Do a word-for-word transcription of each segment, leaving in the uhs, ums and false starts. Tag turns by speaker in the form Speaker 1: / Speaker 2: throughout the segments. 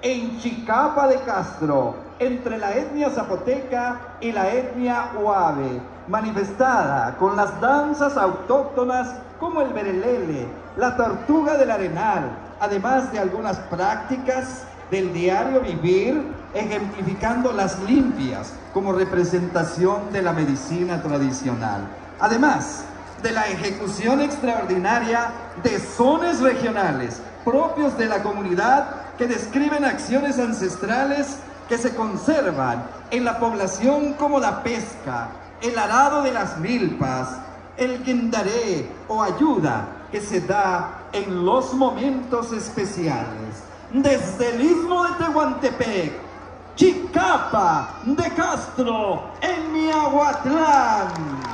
Speaker 1: en Chicapa de Castro, entre la etnia zapoteca y la etnia huave, manifestada con las danzas autóctonas como el berelele, la tortuga del arenal, además de algunas prácticas del diario vivir, ejemplificando las limpias como representación de la medicina tradicional. Además de la ejecución extraordinaria de sones regionales propios de la comunidad que describen acciones ancestrales que se conservan en la población como la pesca, el arado de las milpas, el guindaré o ayuda que se da en los momentos especiales. Desde el istmo de Tehuantepec, Chicapa de Castro, en Miahuatlán.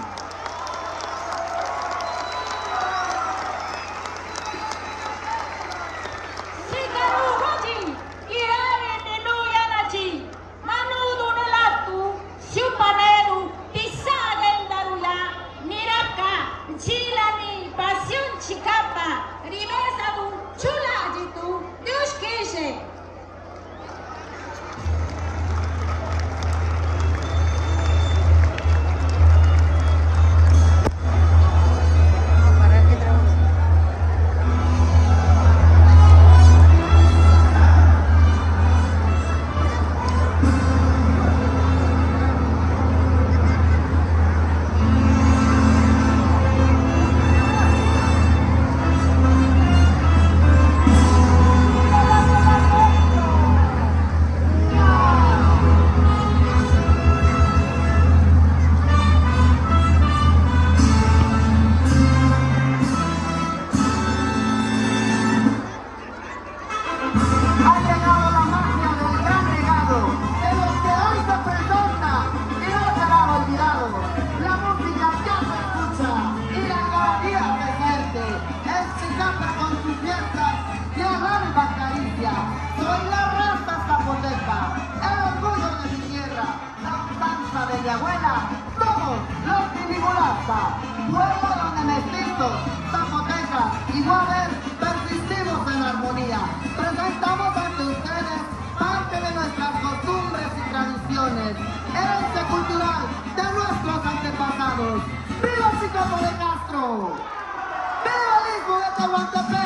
Speaker 2: Chicapa, rimesa du chula jitu, Deus queje.
Speaker 3: Soy la raza zapoteca, el orgullo de mi tierra, la danza de mi abuela, somos los Tilibulastas, pueblo donde mestizos, zapotecas y guaves persistimos en armonía. Presentamos ante ustedes parte de nuestras costumbres y tradiciones, herencia cultural de nuestros antepasados. ¡Viva Chicapa de Castro! ¡Viva el istmo de Tehuantepec!